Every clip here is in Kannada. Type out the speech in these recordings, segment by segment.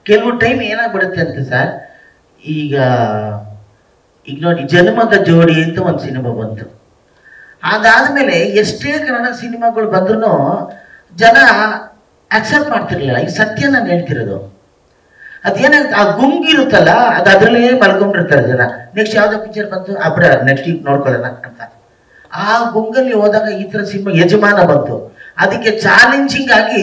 ಕೆಲವು ಟೈಮ್ ಏನಾಗ್ಬಿಡುತ್ತೆ ಅಂತ ಸರ್, ಈಗ ಈಗ ನೋಡಿ ಜನ್ಮದ ಜೋಡಿ ಅಂತ ಒಂದು ಸಿನಿಮಾ ಬಂತು. ಅದಾದಮೇಲೆ ಎಷ್ಟೇ ಕನ್ನಡ ಸಿನಿಮಾಗಳು ಬಂದ್ರೂ ಜನ ಆಕ್ಸೆಪ್ಟ್ ಮಾಡ್ತಿರ್ಲಿಲ್ಲ. ಈಗ ಸತ್ಯ ನಾನು ಹೇಳ್ತಿರೋದು, ಅದೇನಾಗುತ್ತೆ, ಆ ಗುಂಗಿರುತ್ತಲ್ಲ ಅದು ಅದರಲ್ಲೇ ಮಲ್ಕೊಂಡಿರ್ತಾರೆ ಜನ. ನೆಕ್ಸ್ಟ್ ಯಾವುದೋ ಪಿಕ್ಚರ್ ಬಂತು ಅಬ್ರ ನೆಕ್ಸ್ಟ್ ಈಗ ನೋಡ್ಕೊಳ್ಳೋಣ ಅಂತ. ಆ ಗುಂಗಲ್ಲಿ ಹೋದಾಗ ಈ ಥರ ಸಿನಿಮಾ ಯಜಮಾನ ಬಂತು, ಅದಕ್ಕೆ ಚಾಲೆಂಜಿಂಗ್ ಆಗಿ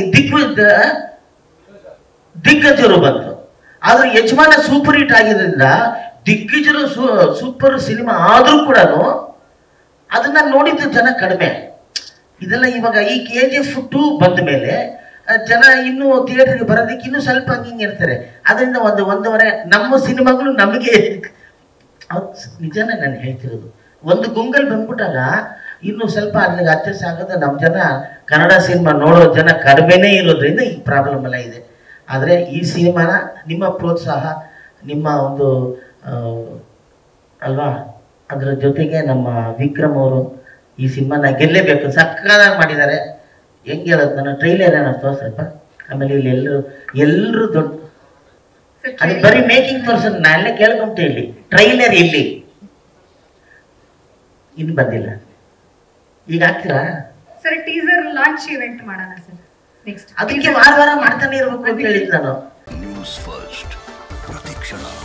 ದಿಗ್ಗಜರು ಬಂತು. ಆದ್ರೆ ಯಜಮಾನ ಸೂಪರ್ ಹಿಟ್ ಆಗಿದ್ರಿಂದ ದಿಗ್ಗಜರು ಸೂಪರ್ ಸಿನಿಮಾ ಆದ್ರೂ ಕೂಡ ಅದನ್ನ ನೋಡಿದ್ದು ಜನ ಕಡಿಮೆ. ಇದೆಲ್ಲ ಇವಾಗ ಈ KGF 2 ಬಂದ ಮೇಲೆ ಜನ ಇನ್ನೂ ಥಿಯೇಟರ್ಗೆ ಬರೋದಕ್ಕೆ ಇನ್ನೂ ಸ್ವಲ್ಪ ಹಿಂಗೆ ಇರ್ತಾರೆ. ಅದರಿಂದ ಒಂದೂವರೆ ನಮ್ಮ ಸಿನಿಮಾಗಳು ನಮಗೆ ನಿಜನೇ ನಾನು ಹೇಳ್ತಿರೋದು. ಒಂದು ಗುಂಗಲ್ ಬಂದ್ಬಿಟ್ಟಾಗ ಇನ್ನು ಸ್ವಲ್ಪ ಅಲ್ಲಿಗೆ ಅಡ್ಜಸ್ಟ್ ಆಗೋದು. ನಮ್ಮ ಜನ ಕನ್ನಡ ಸಿನಿಮಾ ನೋಡೋ ಜನ ಕಡಿಮೆನೇ ಇರೋದ್ರಿಂದ ಈ ಪ್ರಾಬ್ಲಮ್ ಎಲ್ಲ ಇದೆ. ಆದರೆ ಈ ಸಿನಿಮಾನ ನಿಮ್ಮ ಪ್ರೋತ್ಸಾಹ, ನಿಮ್ಮ ಒಂದು ಅಲ್ವಾ, ಅದರ ಜೊತೆಗೆ ನಮ್ಮ ವಿಕ್ರಮ್ ಅವರು ಈ ಸಿನಿಮಾನ ಗೆಲ್ಲೇಬೇಕು, ಸಕ್ಕತ್ತಾಗಿ ಮಾಡಿದ್ದಾರೆ. ಹೆಂಗೆ ಹೇಳೋದು, ನನ್ನ ಟ್ರೈಲರ್ ಏನೋ ತೋರ್ಸಪ್ಪ. ಆಮೇಲೆ ಇಲ್ಲಿ ಎಲ್ಲರೂ ದೊಡ್ಡ ಅದು ಬರೀ ಮೇಕಿಂಗ್ ತೋರ್ಸೋದು. ನಾನೆಲ್ಲ ಕೇಳ್ಕೊಂತ ಇಲ್ಲಿ ಟ್ರೈಲರ್ ಇಲ್ಲಿ ಇನ್ನು ಬಂದಿಲ್ಲ. ಈಗ ಹಾಕ್ತೀರಾ ಸರ್? ಟೀಸರ್ ಲಾಂಚ್ ಇವೆಂಟ್ ಮಾಡೋಣ ಸರ್ ನೆಕ್ಸ್ಟ್. ಅದಕ್ಕೆ ವಾರ ಮಾಡ್ತಾನೆ ಇರಬೇಕು ಅಂತ ಹೇಳಿದ್ದು ನಾನು. ನ್ಯೂಸ್ ಫಸ್ಟ್ ಪ್ರತಿಕ್ಷಣ.